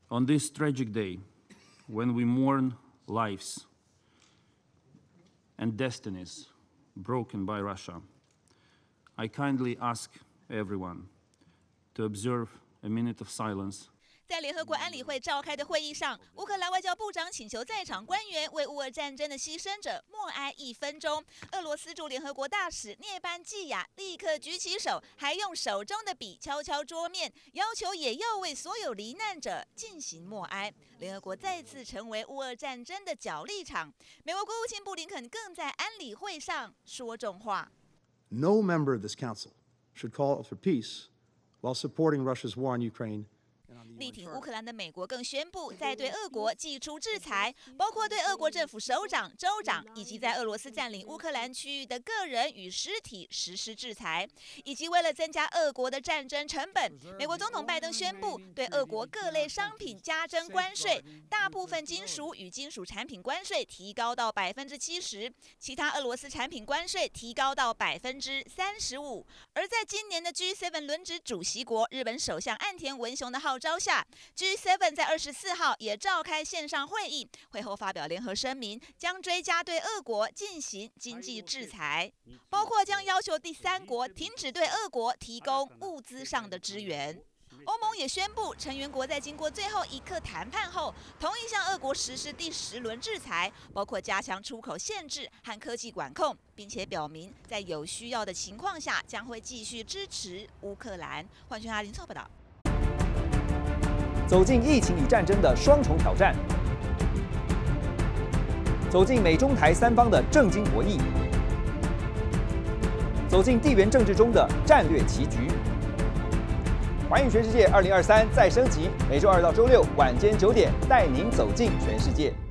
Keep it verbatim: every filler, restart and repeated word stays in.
On this tragic day, when we mourn lives and destinies broken by Russia, I kindly ask everyone to observe a minute of silence. 在联合国安理会召开的会议上，乌克兰外交部长请求在场官员为乌俄战争的牺牲者默哀一分钟。俄罗斯驻联合国大使涅班季亚立刻举起手，还用手中的笔敲敲桌面，要求也要为所有罹难者进行默哀。联合国再次成为乌俄战争的角力场。美国国务卿布林肯更在安理会上说重话 ：No member of this council should call for peace while supporting Russia's war on Ukraine. 力挺乌克兰的美国更宣布，在对俄国祭出制裁，包括对俄国政府首长、州长以及在俄罗斯占领乌克兰区域的个人与实体实施制裁，以及为了增加俄国的战争成本，美国总统拜登宣布对俄国各类商品加征关税，大部分金属与金属产品关税提高到百分之七十，其他俄罗斯产品关税提高到百分之三十五。而在今年的 G 七 轮值主席国日本首相岸田文雄的号召下 ，G 七 在二十四号也召开线上会议，会后发表联合声明，将追加对俄国进行经济制裁，包括将要求第三国停止对俄国提供物资上的支援。 欧盟也宣布，成员国在经过最后一刻谈判后，同意向俄国实施第十轮制裁，包括加强出口限制和科技管控，并且表明在有需要的情况下，将会继续支持乌克兰。换全阿林错报道。 走进疫情与战争的双重挑战，走进美中台三方的政经博弈，走进地缘政治中的战略棋局。 环宇全世界二零二三再升级，每周二到周六晚间九点，带您走进全世界。